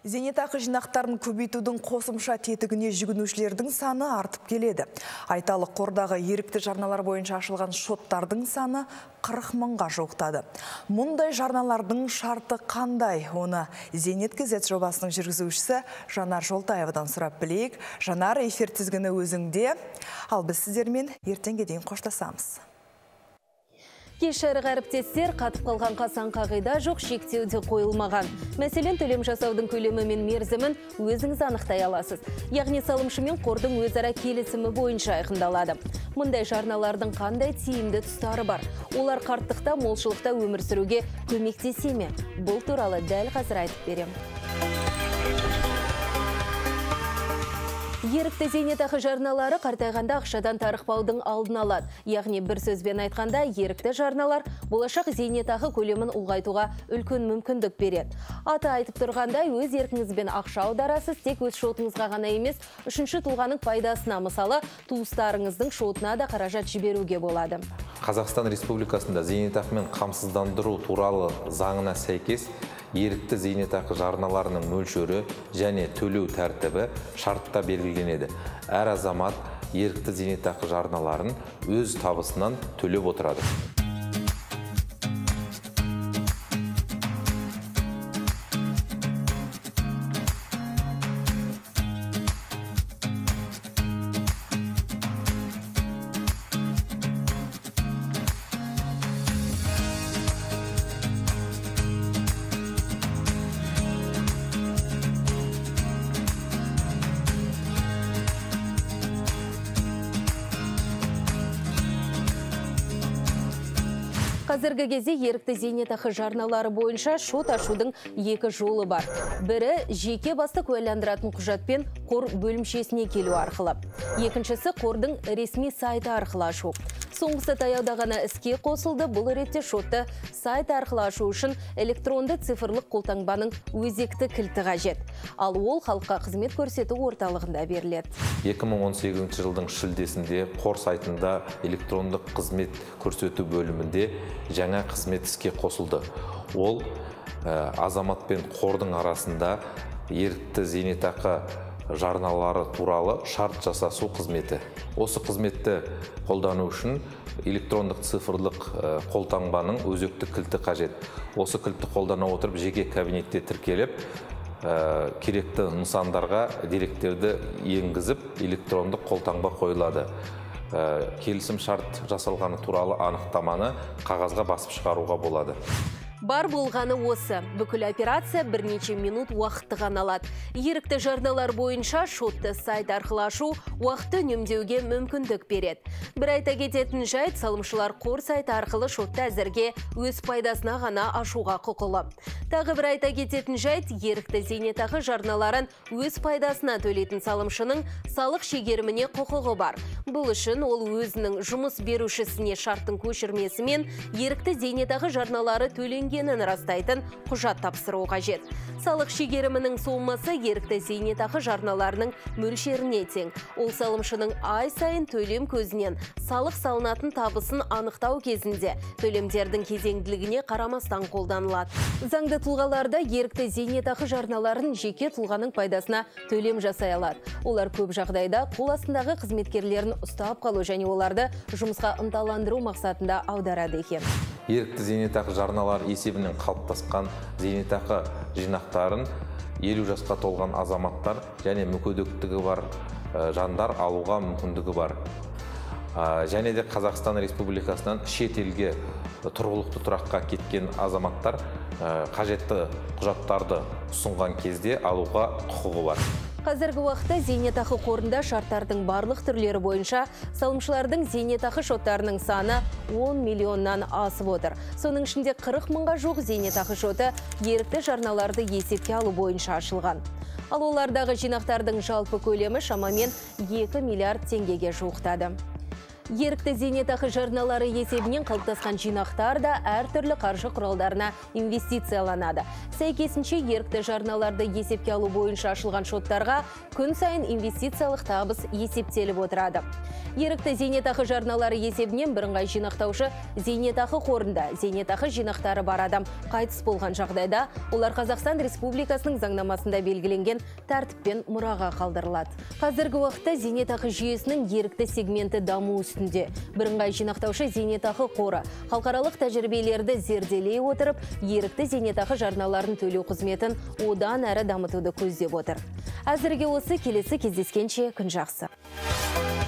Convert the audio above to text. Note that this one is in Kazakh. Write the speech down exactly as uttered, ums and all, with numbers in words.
Зейнетақы жинақтарын көбейтудің қосымша тетігіне жүгінушілердің саны артып келеді. Айталық қордағы ерікті жарналар бойынша ашылған шоттардың саны қырық мыңға жуықтады. Мұндай жарналардың шарты қандай? Оны Зейнет кз жобасының жүргізушісі Жанар Жолтаевадан сұрап білейік. Жанар, эфир тізгіні өзіңде. Ал біз сіздермен ертеңге дейін қоштасамыз. Кешәрі әріптестер, қатып қалған қасан қағида жоқ, шектеуде қойылмаған. Мәселен, төлем жасаудың көлемі мен мерзімін өзіңіз анықтай аласыз. Яғни салымшы мен қордың өзара келісімі бойынша айқындалады. Мұндай жарналардың қандай тиімді тұстары бар? Олар қарттықта, молшылықта өмір сүруге көмектесе ме? Бұл туралы дәл қазір айтып берем. Ерікті зейнетақы жарналары қартайғанда ақшадан тарықпаудың алдын алады. Яғни бір сөзбен айтқанда, ерікті жарналар болашақ зейнетақы көлемін ұлғайтуға үлкен мүмкіндік береді. Аты айтып тұрғандай, өз еркіңізбен ақша аударасыз, тек өз шотыңызға ғана емес, үшінші тұлғаның пайдасына, мысалы, туыстарыңыздың шотына да қаражат жіберуге болады. Қазақстан Республикасында зейнетақымен қамсыздандыру туралы заңына сәйкес ерікті зейнетақы жарналарының мөлшері және төлеу тәртібі шартта белгіленеді. Әр азамат ерікті зейнетақы жарналарын өз табысынан төлеп отырады. Қазіргі кезде ерікті зейнетақы жарналары бойынша шот ашудың екі жолы бар. Бірі жеке басты куәландыратын құжатпен қор бөлімшесіне келу арқылы. Екіншісі қордың ресми сайты арқылы ашу. Соңғысы таяуда ғана іске қосылды. Бұл ретте шотты сайт арқылы ашу үшін электронды цифрлық қолтаңбаның өзекті кілті қажет. Ал ол халыққа қызмет көрсету орталығында беріледі. екі мың он сегізінші жылдың шілдесінде қор сайтында электрондық қызмет көрсету бөлімінде жаңа қызмет іске қосылды. Ол азамат пен қордың арасында ерікті зейнетақы жарналары туралы шарт жасасу қызметі. Осы қызметті қолдану үшін электрондық цифрлық қолтаңбаның өзекті кілті қажет. Осы кілтті қолдана отырып жеке кабинетте тіркеліп, керекті нысандарға деректерді енгізіп, электрондық қолтаңба қойылады. Келісім шарт жасалғаны туралы анықтаманы қағазға басып шығаруға болады. Бар болғаны осы. Бүкіл операция бірнеше минут уақытты ғана алады. Ерікті жарналар бойынша шотты сайт арқылы ашу уақытты үнемдеуге мүмкіндік береді. Бір айта кететін жайт, салымшылар қор сайты арқылы шотты әзірге өз пайдасына ғана ашуға құқылы. Тағы бір айта кететін жайт, ерікті зейнетақы жарналарын өз пайдасына төлейтін салымшының салық шегеріміне құқығы бар. Бұл үшін ол өзінің жұмыс берушісіне шарттың көшірмесімен ерікті зейнетақы жарналары төленгенін растайтын құжат тапсыру қажет. Салық шегерімінің сомасы ерікті зейнетақы жарналарының мөлшеріне тең. Ол салымшының ай сайын төлем көзінен салық салынатын табысын анықтау кезінде төлемдердің кезеңділігіне қарамастан қолданылады. Заңды тұлғаларда ерікті зейнетақы жарналарын жеке тұлғаның пайдасына төлем жасай алады. Олар көп жағдайда қол астындағы қызметкерлерін ұстап қалу және оларды жұмысқа ынталандыру мақсатында аударады екен. Ерікті зейнетақы жарналар есебінен қалыптасқан зейнетақы жинақтарын елу жасқа толған азаматтар және мүгедектігі бар жандар алуға мүмкіндігі бар. Және де Қазақстан Республикасынан шет елге тұрғылықты тұраққа кеткен азаматтар қажетті құжаттарды ұсынған кезде алуға құқығы бар. Қазіргі уақытта зейнетақы қорында шарттардың барлық түрлері бойынша салымшылардың зейнетақы шоттарының саны он миллионнан асып отыр. Соның ішінде қырық мыңға жуық зейнетақы шоты ерікті жарналарды есепке алу бойынша ашылған. Ал олардағы жинақтардың жалпы көлемі шамамен екі миллиард теңгеге жуықтады. Ерікті зейнетақы жарналары есебінен қалыптасқан жинақтар да әртүрлі қаржы құралдарына инвестицияланады. Сәйкесінше ерікті жарналарды есепке алу бойынша ашылған шоттарға күн сайын инвестициялық табыс есептеліп отырады. Ерікті зейнетақы жарналары есебінен бірыңғай жинақтаушы зейнетақы қорында зейнетақы жинақтары бар адам қайтыс болған жағдайда, олар Қазақстан Республикасының заңнамасында белгіленген тәртіппен мұраға қалдырылады. Қазіргі уақытта зейнетақы жүйесінің ерікті сегменті даму үстінде. Бірыңғай жинақтаушы зейнетақы қоры халықаралық тәжірибелерді зерделей отырып, ерікті зейнетақы жарналарын төлеу қызметін одан әрі дамытуды көздеп отыр. Әзірге осы, келесі кездескенше күн жақсы.